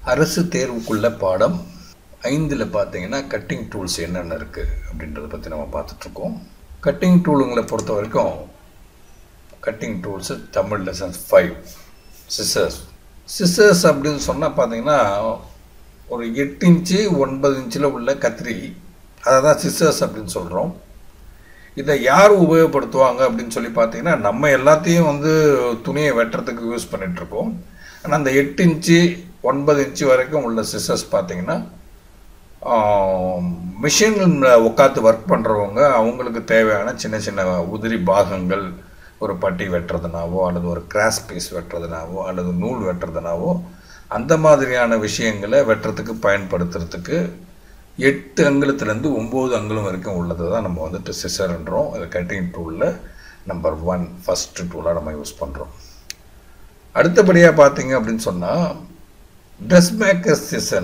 அரசு தேர்வுக்குள்ள பாடம் 5ல் பார்த்தீங்கன்னா கட்டிங் டூல்ஸ் என்னென்ன இருக்குது அப்படின்றத பற்றி நம்ம பார்த்துட்ருக்கோம். கட்டிங் டூலுங்களை பொறுத்த வரைக்கும் cutting tools Tamil lessons 5 scissors அப்படின்னு சொன்னால் பார்த்தீங்கன்னா ஒரு 8 இன்ச்சு 9 இன்ச்சில் உள்ள கத்திரி, அதை தான் சிசர்ஸ் அப்படின்னு சொல்கிறோம். இதை யார் உபயோகப்படுத்துவாங்க அப்படின்னு சொல்லி பார்த்தீங்கன்னா நம்ம எல்லாத்தையும் துணியை வெட்டுறதுக்கு யூஸ் பண்ணிகிட்ருக்கோம். ஆனால் அந்த 8 இன்ச்சு 9 இன்ச்சு வரைக்கும் உள்ள சிசர்ஸ் பார்த்தீங்கன்னா மிஷினில் உட்காந்து ஒர்க் பண்ணுறவங்க அவங்களுக்கு தேவையான சின்ன சின்ன உதிரி பாகங்கள், ஒரு பட்டி வெட்டுறதுனாவோ அல்லது ஒரு கிராஸ் பீஸ் வெட்டுறதுனாவோ அல்லது நூல் வெட்டுறதுனாவோ அந்த மாதிரியான விஷயங்களை வெட்டுறதுக்கு பயன்படுத்துறதுக்கு 8 அங்குலத்துலேருந்து 9 அங்குலம் வரைக்கும் உள்ளது தான் நம்ம சிசர்ன்றோம். அது கட்டிங் டூலில் நம்பர் 1 ஃபஸ்ட்டு டூலாக நம்ம யூஸ் பண்ணுறோம். அடுத்தபடியாக பார்த்தீங்க அப்படின்னு சொன்னால் ட்ரெஸ் மேக்கர்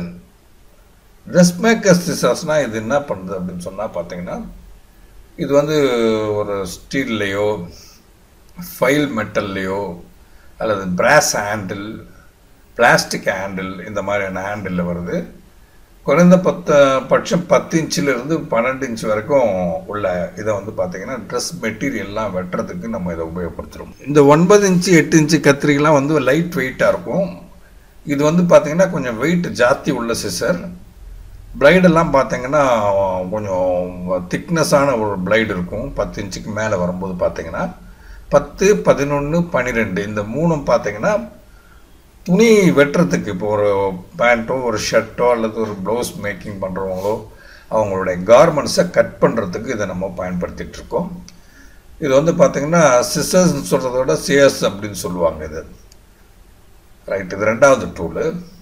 சிசர்ஸ்னால் இது என்ன பண்ணுது அப்படின்னு சொன்னால் பார்த்தீங்கன்னா இது ஒரு ஸ்டீல்லையோ ஃபைல் மெட்டல்லையோ அல்லது பிராஸ் ஹேண்டில், பிளாஸ்டிக் ஹேண்டில், இந்த மாதிரியான ஹேண்டிலில் வருது. குறைந்த பட்சம் 10 இன்ச்சிலிருந்து 12 இன்ச்சு வரைக்கும் உள்ள இதை பார்த்தீங்கன்னா ட்ரெஸ் மெட்டீரியல்லாம் வெட்டுறதுக்கு நம்ம இதை உபயோகப்படுத்துகிறோம். இந்த 9 இன்ச்சு 8 இன்ச்சு கத்திரிக்கெலாம் லைட் வெயிட்டாக இருக்கும். இது பார்த்தீங்கன்னா கொஞ்சம் வெயிட் ஜாஸ்தி உள்ள சிசர். பிளைடெல்லாம் பார்த்தீங்கன்னா கொஞ்சம் திக்னஸான ஒரு பிளைடு இருக்கும். 10 இன்ச்சுக்கு மேலே வரும்போது பார்த்தீங்கன்னா 10, 11, 12 இந்த 3ம் பார்த்தீங்கன்னா துணி வெட்டுறதுக்கு, இப்போ ஒரு பேண்ட்டோ ஒரு ஷர்ட்டோ அல்லது ஒரு ப்ளவுஸ் மேக்கிங் பண்ணுறவங்களோ அவங்களுடைய கார்மெண்ட்ஸை கட் பண்ணுறதுக்கு இதை நம்ம பயன்படுத்திகிட்ருக்கோம். இது பார்த்தீங்கன்னா சிசர்ஸ்ன்னு சொல்கிறத விட சியர்ஸ் அப்படின்னு சொல்லுவாங்க இது. ரைட், இது 2வது டூலு.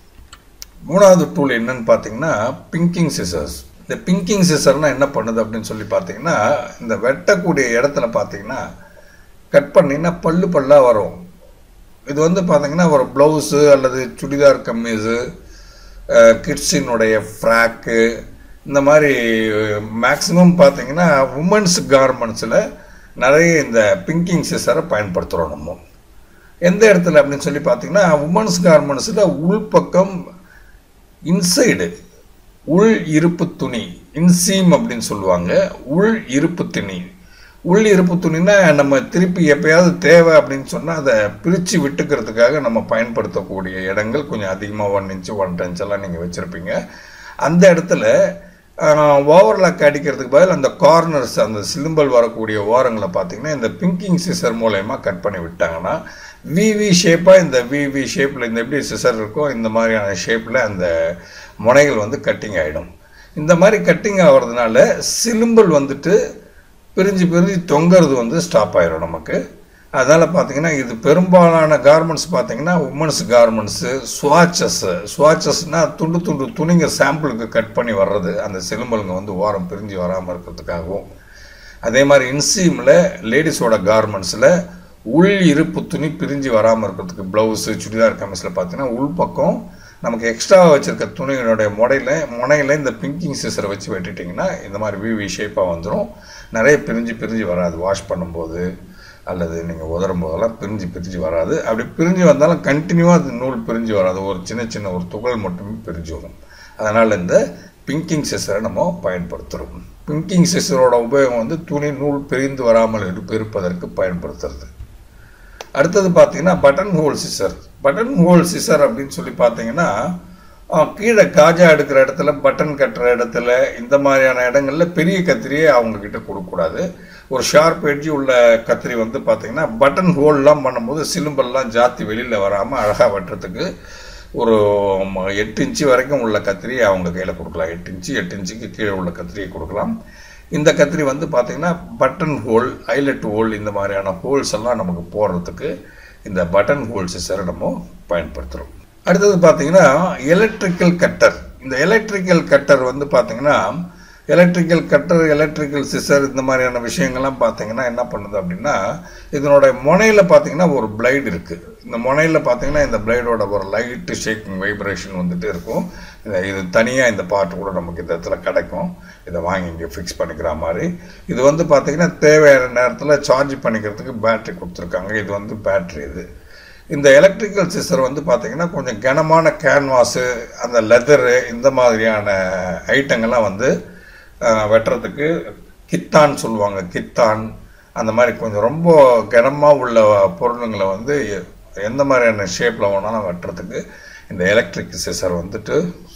3வது டூல் என்னன்னு பார்த்தீங்கன்னா பிங்கிங் சிசர்ஸ். இந்த பிங்கிங் சிசர்னால் என்ன பண்ணுது அப்படின்னு சொல்லி பார்த்தீங்கன்னா இந்த வெட்டக்கூடிய இடத்துல பார்த்தீங்கன்னா கட் பண்ணிங்கன்னா பல்லாக வரும். இது பார்த்தீங்கன்னா ஒரு ப்ளவுஸு அல்லது சுடிதார் கம்மீஸு, கிட்ஸினுடைய ஃப்ராக்கு, இந்த மாதிரி மேக்ஸிமம் பார்த்தீங்கன்னா உமன்ஸ் கார்மெண்ட்ஸில் நிறைய இந்த பிங்கிங் சிசரை பயன்படுத்துகிறோம் நம்ம. எந்த இடத்துல அப்படின்னு சொல்லி பார்த்தீங்கன்னா உமன்ஸ் கார்மெண்ட்ஸில் உள்பக்கம் இன்சைடு உள் இருப்பு துணி, இன்சீம் அப்படின்னு சொல்லுவாங்க. உள் இருப்பு துணினா நம்ம திருப்பி எப்பயாவது தேவை அப்படின்னு சொன்னால் அதை பிரித்து விட்டுக்கிறதுக்காக நம்ம பயன்படுத்தக்கூடிய இடங்கள் கொஞ்சம் அதிகமாக 1 இன்ச்சு 1.5 இன்ச்செல்லாம் நீங்கள் வச்சுருப்பீங்க. அந்த இடத்துல ஓவர்லாக் அடிக்கிறதுக்கு பதில் அந்த கார்னர்ஸ், அந்த சிலிம்பல் வரக்கூடிய ஓரங்களை பார்த்தீங்கன்னா இந்த பிங்கிங் சிசர் மூலயமா கட் பண்ணி விட்டாங்கன்னா விவி ஷேப்பாக, இந்த விவி ஷேப்பில் இந்த எப்படி சிசர் இருக்கோ இந்த மாதிரியான ஷேப்பில் அந்த முனைகள் கட்டிங் ஆகிடும். இந்த மாதிரி கட்டிங் ஆகிறதுனால சிலிம்பல் பிரிஞ்சு தொங்கிறது ஸ்டாப் ஆகிடும் நமக்கு. அதனால் பார்த்தீங்கன்னா இது பெரும்பாலான கார்மெண்ட்ஸ் பார்த்தீங்கன்னா உமன்ஸ் கார்மெண்ட்ஸு ஸ்வாச்சஸ்னால் துண்டு துணிங்க சாம்பிளுக்கு கட் பண்ணி வர்றது, அந்த சிலிம்பலுங்க ஓரம் பிரிஞ்சு வராமல் இருக்கிறதுக்காகவும். அதே மாதிரி இன்சீமில் லேடிஸோட கார்மெண்ட்ஸில் உள் இருப்பு துணி பிரிஞ்சு வராமல் இருக்கிறதுக்கு ப்ளவுஸு சுடிதார் கமிஸில் பார்த்தீங்கன்னா உள்பக்கம் நமக்கு எக்ஸ்ட்ராவாக வச்சுருக்க துணியினுடைய முனையில் இந்த பிங்கிங் சிசரை வச்சு வெட்டிட்டிங்கன்னா இந்த மாதிரி விவி ஷேப்பாக வந்துடும். நிறைய பிரிஞ்சு வராது. வாஷ் பண்ணும்போது அல்லது நீங்கள் உதரும் போதெல்லாம் பிரிஞ்சு வராது. அப்படி பிரிஞ்சு வந்தாலும் கண்டினியூவாக அது நூல் பிரிஞ்சு வராது. ஒரு சின்ன ஒரு துகள் மட்டுமே பிரிஞ்சு வரும். அதனால் இந்த பிங்கிங் சிசரை நம்ம பயன்படுத்துகிறோம். பிங்கிங் சிசரோட உபயோகம் துணி நூல் பிரிந்து வராமல் இருப்பதற்கு பயன்படுத்துறது. அடுத்தது பார்த்தீங்கன்னா பட்டன் ஹோல் சிசர் அப்படின்னு சொல்லி பார்த்தீங்கன்னா கீழே காஜா எடுக்கிற இடத்துல, பட்டன் கட்டுற இடத்துல, இந்த மாதிரியான இடங்களில் பெரிய கத்திரியை அவங்கக்கிட்ட கொடுக்கக்கூடாது. ஒரு ஷார்ப் எட்ஜி உள்ள கத்திரி பார்த்தீங்கன்னா பட்டன் ஹோல்லாம் பண்ணும்போது சிலிம்பல்லாம் ஜாத்தி வெளியில் வராமல் அழகாக வெட்டுறதுக்கு ஒரு 8 இன்ச்சு வரைக்கும் உள்ள கத்திரியை அவங்க கையில் கொடுக்கலாம். 8 இன்ச்சுக்கு கீழே உள்ள கத்திரியை கொடுக்கலாம். இந்த கத்திரி பார்த்தீங்கன்னா பட்டன் ஹோல், ஐலட் ஹோல், இந்த மாதிரியான ஹோல்ஸ் எல்லாம் நமக்கு போடுறதுக்கு இந்த பட்டன் ஹோல் சிசரை நம்ம பயன்படுத்துகிறோம். அடுத்தது பார்த்தீங்கன்னா எலக்ட்ரிக்கல் கட்டர். இந்த எலக்ட்ரிக்கல் கட்டர் பார்த்தீங்கன்னா எலக்ட்ரிக்கல் சிசர் இந்த மாதிரியான விஷயங்கள்லாம் பார்த்தீங்கன்னா என்ன பண்ணுது அப்படின்னா இதனோட முனையில் பார்த்தீங்கன்னா ஒரு பிளைடு இருக்குது. இந்த முனையில் பார்த்தீங்கன்னா இந்த பிளைடோட ஒரு லைட்டு ஷேக்கிங் வைப்ரேஷன் இருக்கும். இது தனியாக இந்த பார்ட் கூட நமக்கு இந்த இடத்துல கிடைக்கும். இதை வாங்கி இங்கே ஃபிக்ஸ் பண்ணிக்கிற மாதிரி. இது பார்த்தீங்கன்னா தேவையான நேரத்தில் சார்ஜ் பண்ணிக்கிறதுக்கு பேட்ரி கொடுத்துருக்காங்க. இது பேட்ரி. இந்த எலக்ட்ரிக்கல் சிசர் வந்து பார்த்தீங்கன்னா கொஞ்சம் கனமான கேன்வாஸு, அந்த லெதரு, இந்த மாதிரியான ஐட்டங்கள்லாம் வந்து வெட்டுறதுக்கு கித்தான் சொல்லுவாங்க. கித்தான் அந்த மாதிரி கொஞ்சம் ரொம்ப கனமாக உள்ள பொருளுங்களை வந்து எந்த மாதிரியான ஷேப்பில் வேணாலும் வெட்டுறதுக்கு இந்த எலக்ட்ரிக் சிசர் வந்துட்டு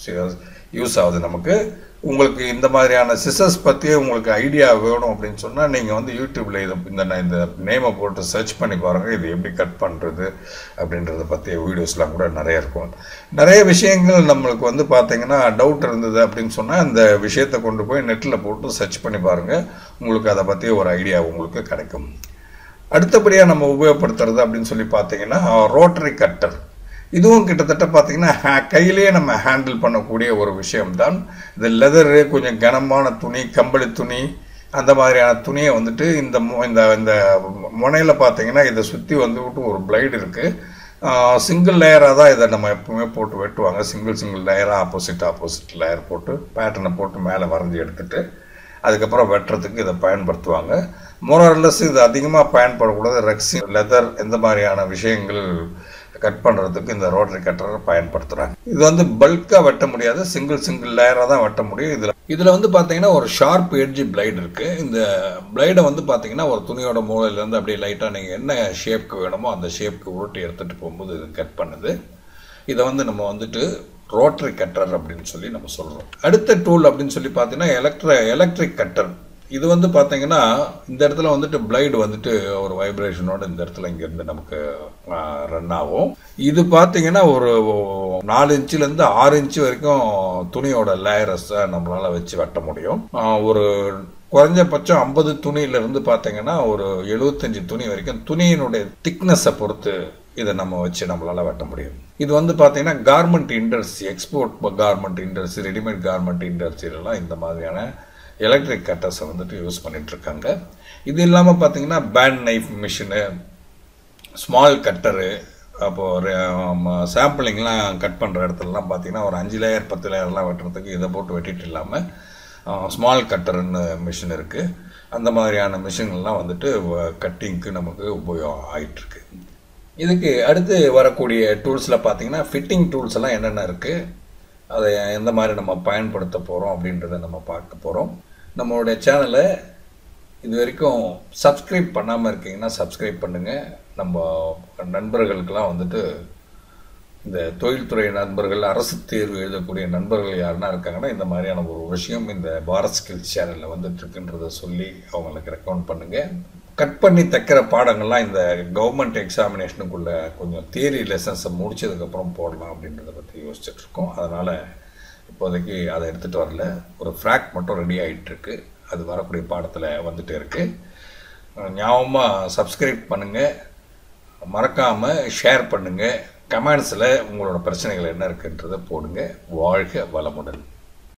யூஸ் ஆகுது நமக்கு. உங்களுக்கு இந்த மாதிரியான சிசர்ஸ் பற்றியே உங்களுக்கு ஐடியா வேணும் அப்படின்னு சொன்னால் நீங்கள் வந்து யூடியூப்பில் இந்த நேமை போட்டு சர்ச் பண்ணி பாருங்கள். இது எப்படி கட் பண்ணுறது அப்படின்றத பற்றிய வீடியோஸ்லாம் கூட நிறைய இருக்கும். நிறைய விஷயங்கள் நம்மளுக்கு வந்து பார்த்தீங்கன்னா டவுட் இருந்தது அப்படின்னு சொன்னால் அந்த விஷயத்தை கொண்டு போய் நெட்டில் போட்டு சர்ச் பண்ணி பாருங்கள். உங்களுக்கு அதை பற்றி ஒரு ஐடியா உங்களுக்கு கிடைக்கும். அடுத்தபடியாக நம்ம உபயோகப்படுத்துறது அப்படின்னு சொல்லி பார்த்தீங்கன்னா ரோட்டரி கட்டர். இதுவும் கிட்டத்தட்ட பார்த்தீங்கன்னா கையிலேயே நம்ம ஹேண்டில் பண்ணக்கூடிய ஒரு விஷயம்தான். இது லெதரு, கொஞ்சம் கனமான துணி, கம்பளி துணி, அந்த மாதிரியான துணியை வந்துட்டு இந்த இந்த முனையில் பார்த்தீங்கன்னா இதை சுற்றி வந்துவிட்டு ஒரு பிளைடு இருக்குது. சிங்கிள் லேயராக தான் இதை நம்ம எப்பவுமே போட்டு வெட்டுவாங்க. சிங்கிள் லேயராக ஆப்போசிட் லேயர் போட்டு பேட்டர்னை போட்டு மேலே வரைஞ்சி எடுத்துட்டு அதுக்கப்புறம் வெட்டுறதுக்கு இதை பயன்படுத்துவாங்க. மோரலஸ் இது அதிகமாக பயன்படக்கூடாது. ரெக்ஸின், லெதர் இந்த மாதிரியான விஷயங்கள் கட் பண்ணுறதுக்கு இந்த ரோட்டரி கட்டரை பயன்படுத்துகிறாங்க. இது வந்து பல்காக வெட்ட முடியாது, சிங்கிள் லேயராக தான் வெட்ட முடியும். இதில் வந்து பார்த்தீங்கன்னா ஒரு ஷார்ப் எட்ஜ் பிளைடு இருக்குது. இந்த பிளைடை வந்து பார்த்தீங்கன்னா ஒரு துணியோட மூலையிலேருந்து அப்படியே லைட்டாக நீங்கள் என்ன ஷேப்க்கு வேணுமோ அந்த ஷேப்க்கு உருட்டி எடுத்துகிட்டு போகும்போது இது கட் பண்ணுது. இதை வந்து நம்ம வந்துட்டு ரோட்டரி கட்டர் அப்படின்னு சொல்லி நம்ம சொல்கிறோம். அடுத்த டூல் அப்படின்னு சொல்லி பார்த்தீங்கன்னா எலக்ட்ரிக் கட்டர். இது வந்து பார்த்தீங்கன்னா இந்த இடத்துல வந்துட்டு பிளைடு வந்துட்டு ஒரு வைப்ரேஷனோட இந்த இடத்துல இங்கேருந்து நமக்கு ரன் ஆகும். இது பார்த்தீங்கன்னா ஒரு 4 இன்ச்சிலேருந்து 6 இன்ச்சு வரைக்கும் துணியோட லேயர்ஸை நம்மளால் வச்சு வெட்ட முடியும். ஒரு குறைஞ்சபட்சம் 50 துணியிலிருந்து பார்த்தீங்கன்னா ஒரு 75 துணி வரைக்கும் துணியினுடைய திக்னஸை பொறுத்து இதை நம்ம வச்சு நம்மளால் வெட்ட முடியும். இது வந்து பார்த்தீங்கன்னா garment industry, export garment industry, readymade garment இண்டஸ்ட்ரியிலலாம் இந்த மாதிரியான எலக்ட்ரிக் கட்டர்ஸை வந்துட்டு யூஸ் பண்ணிகிட்ருக்காங்க. இது இல்லாமல் பார்த்தீங்கன்னா band knife machine, small cutter, அப்போது சாம்பிளிங்லாம் கட் பண்ணுற இடத்துலலாம் பார்த்தீங்கன்னா ஒரு 5 லேயர் 10 லேயர்லாம் வெட்டுறதுக்கு இதை போட்டு வெட்டிட்டு இல்லாமல் ஸ்மால் கட்டர்னு மிஷின் இருக்குது. அந்த மாதிரியான மிஷின்லாம் வந்துட்டு கட்டிங்க்கு நமக்கு உபயோகம் ஆகிட்டுருக்கு. இதுக்கு அடுத்து வரக்கூடிய டூல்ஸில் பார்த்தீங்கன்னா ஃபிட்டிங் டூல்ஸ் எல்லாம் என்னென்ன இருக்குது, அதை எந்த மாதிரி நம்ம பயன்படுத்த போகிறோம் அப்படின்றத நம்ம பார்க்க போகிறோம். நம்மளுடைய சேனலை இது வரைக்கும் சப்ஸ்கிரைப் பண்ணாமல் இருக்கீங்கன்னா சப்ஸ்கிரைப் பண்ணுங்கள். நம்ம நண்பர்களுக்கெல்லாம் வந்துட்டு இந்த தொழில்துறை நண்பர்கள், அரசு தேர்வு எழுதக்கூடிய நண்பர்கள் யாருன்னா இருக்காங்கன்னா இந்த மாதிரியான ஒரு விஷயம் இந்த பாரத் ஸ்கில்ஸ் சேனலில் வந்துட்டு இருக்குன்றதை சொல்லி அவங்களுக்கு ரெக்கமெண்ட் பண்ணுங்கள். கட் பண்ணி தைக்கிற பாடங்கள்லாம் இந்த கவர்மெண்ட் எக்ஸாமினேஷனுக்குள்ளே கொஞ்சம் தியரி லெசன்ஸை முடிச்சதுக்கப்புறம் போடலாம் அப்படின்றத பற்றி யோசிச்சுட்ருக்கோம். அதனால் இப்போதைக்கு அதை எடுத்துகிட்டு வரல. ஒரு ஃப்ராக் மட்டும் ரெடி ஆகிட்டுருக்கு, அது வரக்கூடிய பாடத்தில் வந்துட்டு இருக்குது. ஞாபகமாக சப்ஸ்கிரைப் பண்ணுங்கள், மறக்காமல் ஷேர் பண்ணுங்கள், கமெண்ட்ஸில் உங்களோட பிரச்சனைகள் என்ன இருக்குன்றதை போடுங்க. வாழ்க வளமுடன்.